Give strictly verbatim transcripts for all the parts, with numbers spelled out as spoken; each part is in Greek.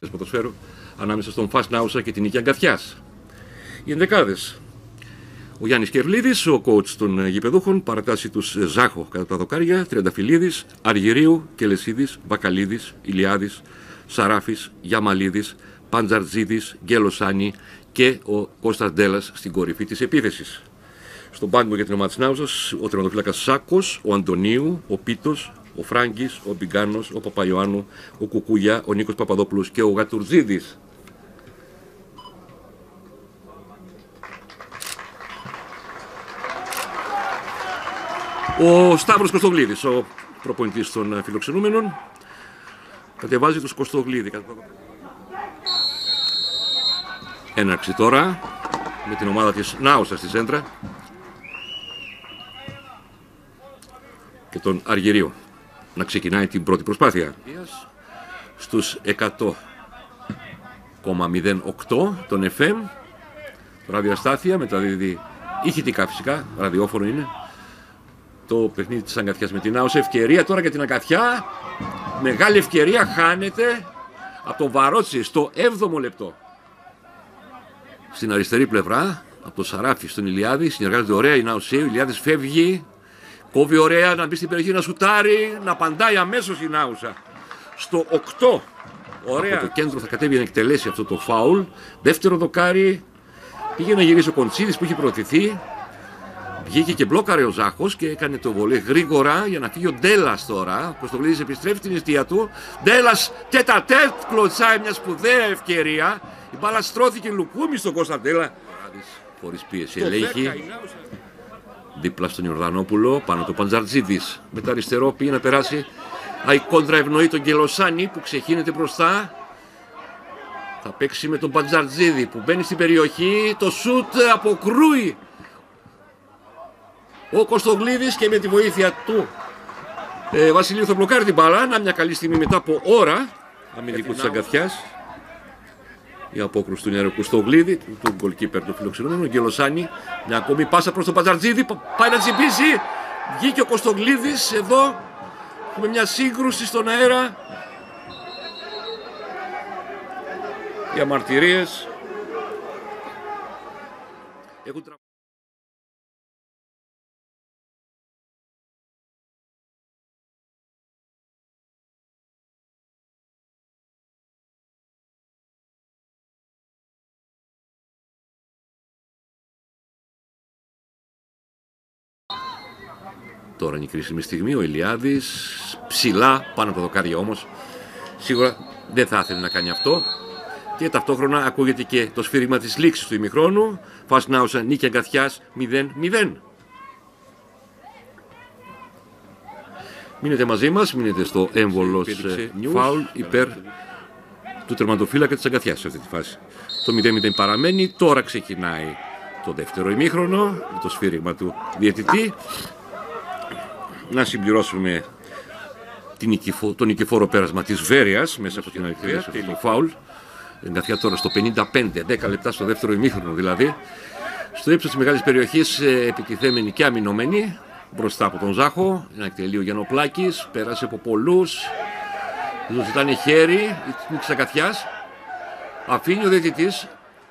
Επιτροπές Ποδοσφαίρου ανάμεσα στον Φας Νάουσα και την Νίκη Αγκαθιάς. Οι ενδεκάδες. Ο Γιάννης Κερλίδης, ο coach των γηπεδούχων, παρατάσσει τους Ζάχο κατά τα δοκάρια, Τριανταφυλλίδης, Αργυρίου, Κελεσίδης, Μπακαλίδης, Ηλιάδης, Σαράφης, Γιαμαλίδης, Παντζαρτζίδης, Γκέλος-Σάνι και ο Κώστας Ντέλλας στην κορυφή της επίθεσης. Στον πάγκο για την ομάδα της Νάουσας, ο τερματοφύλακας Σάκος, ο Αντωνίου, ο Πίτος, ο Φράγκης, ο Μπιγκάνος, ο Παπαϊωάννου, ο Κουκούγια, ο Νίκος Παπαδόπουλος και ο Γατουρζίδης. Ο Σταύρος Κωστογλίδης, ο προπονητής των φιλοξενούμενων, κατεβάζει τους Κωστογλίδη. Έναρξη τώρα με την ομάδα της Νάουσα στη σέντρα και τον Αργυρίου να ξεκινάει την πρώτη προσπάθεια. Στους εκατό κόμμα μηδέν οκτώ των εφ εμ, ραδιοαστάθεια, μεταδίδει ηχητικά φυσικά, ραδιόφωνο είναι, το παιχνίδι της Αγκαθιάς με την Νάουσα. Ευκαιρία τώρα για την Αγκαθιά, μεγάλη ευκαιρία, χάνεται από τον Βαρότσι στο έβδομο λεπτό. Στην αριστερή πλευρά, από τον Σαράφη στον Ηλιάδη, συνεργάζεται ωραία η Νάουσείου. Ο Ηλιάδης φεύγει, κόβει ωραία να μπει στην περιοχή, να σουτάρει, να απαντάει αμέσως η Νάουσα. Στο οκτώ, ωραία. Από το κέντρο θα κατέβει να εκτελέσει αυτό το φάουλ. Δεύτερο δοκάρι, πήγε να γυρίσει ο Κοντσίδης που είχε προωθηθεί. Βγήκε και μπλόκαρε ο Ζάχος και έκανε το βολέ γρήγορα για να φύγει ο Ντέλλας τώρα. Ο Κωστογλίδης επιστρέφει την αιστεία του. Ντέλλας τέτα-τέτ, κλωτσάει μια σπουδαία ευκαιρία. Η μπάλα στρώθηκε λουκούμι στον Κώστα Ντέλλα. Χωρίς πίεση, ελέγχει. Δίπλα στον Ιορδανόπουλο, πάνω το Παντζαρτζίδης. Με το αριστερό πήγε να περάσει. Η κόντρα ευνοεί τον Γκέλος-Σάνι που ξεχύνεται μπροστά. Θα παίξει με τον Παντζαρτζίδη που μπαίνει στην περιοχή. Το σουτ αποκρούει ο Κωστογλίδης και με τη βοήθεια του ε, Βασιλείου θα μπλοκάρει την μπάλα. Να μια καλή στιγμή μετά από ώρα αμυντικού της Αγκαθιάς. Η απόκρουση του νεαρού Κωστογλίδη, του, του γκολκίπερ του φιλοξενούμενου, ο Γκέλος-Σάνι. Μια ακόμη πάσα προς τον Παντζαρτζίδη, πάει να τσιμπήσει. Βγήκε ο Κωστογλίδης εδώ. Έχουμε μια σύγκρουση στον αέρα. Οι αμαρτυρίες έχουν τρα... Τώρα είναι η κρίσιμη στιγμή, ο Ηλιάδης ψηλά πάνω από τα δοκάρια όμως. Σίγουρα δεν θα ήθελε να κάνει αυτό. Και ταυτόχρονα ακούγεται και το σφύριγμα της λήξης του ημιχρόνου. Φας Νάουσα, Νίκη Αγκαθιάς μηδέν μηδέν. Μείνετε μαζί μας, μείνετε στο έμβολος φάουλ υπέρ του τερματοφύλακα της Αγκαθιάς σε αυτή τη φάση. Το μηδέν μηδέν παραμένει, τώρα ξεκινάει το δεύτερο ημίχρονο με το σφύριγμα του διαιτητή. Να συμπληρώσουμε την νικηφο, το νικηφόρο πέρασμα της Βέρειας μέσα από την αριθμία του φάουλ. Εγκαθιά τώρα στο πενήντα πέντε, δέκα λεπτά στο δεύτερο ημίχρονο δηλαδή. Στο ύψος της μεγάλης περιοχής επιτιθέμενη και αμυνωμένη μπροστά από τον Ζάχο. Ένα εκτελεί ο Γιαννοπλάκης, πέρασε από πολλούς. Του ζητάνε χέρι, η Νίκης Αγκαθιάς. Αφήνει ο διαιτητής.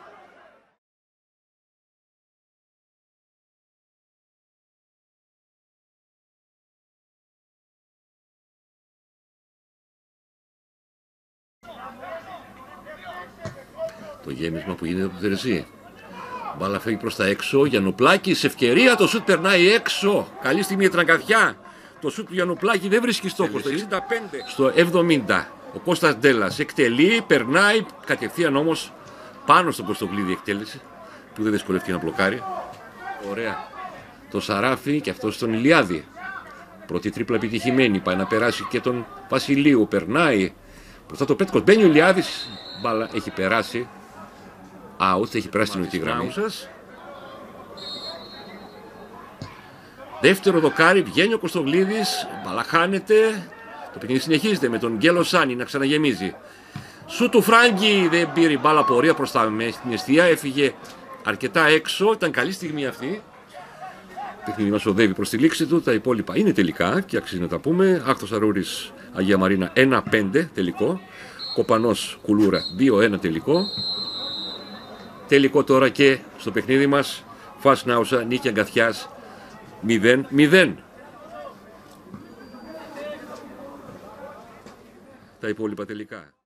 Το γέμισμα που γίνεται από το Τερζή. Μπάλα φεύγει προς τα έξω. Γιαννοπλάκης, ευκαιρία. Το σουτ περνάει έξω. Καλή στιγμή για την Αγκαθιά. Το σουτ του Γιαννοπλάκη δεν βρίσκει στόχο. Στο εξήντα πέντε. Στο εβδομήντα. Ο Κώστας Ντέλλας εκτελεί, περνάει κατευθείαν όμως πάνω στον Κωστογλίδη εκτέλεση που δεν δυσκολεύτηκε να μπλοκάρει. Ωραία. Το Σαράφι και αυτό στον Ηλιάδη. Πρώτη τρίπλα επιτυχημένη. Πάει να περάσει και τον Βασιλείου. Περνάει. Μπροστά το Πέτκος. Μπαίνει ο Ηλιάδης. Μπάλα έχει περάσει. Out, έχει περάσει την νοητή γραμμή. Δεύτερο δοκάρι, βγαίνει ο Κωστογλίδης, μπάλα χάνεται. Το παιχνίδι συνεχίζεται με τον Γκέλος-Σάνι να ξαναγεμίζει. Σου του Φράγκη δεν πήρε η μπάλα πορεία προς τα μέσα στην αιστεία, έφυγε αρκετά έξω, ήταν καλή στιγμή αυτή. Το παιχνίδι μας οδεύει προς τη λήξη του, τα υπόλοιπα είναι τελικά και αξίζει να τα πούμε. Άκτος Αρούρης Αγία Μαρίνα ένα πέντε τελικό. Κοπανός Κουλούρα δύο ένα τελικό. Τελικό τώρα και στο παιχνίδι μας. Φας Νάουσα, Νίκη Αγκαθιάς μηδέν μηδέν. Τα υπόλοιπα τελικά.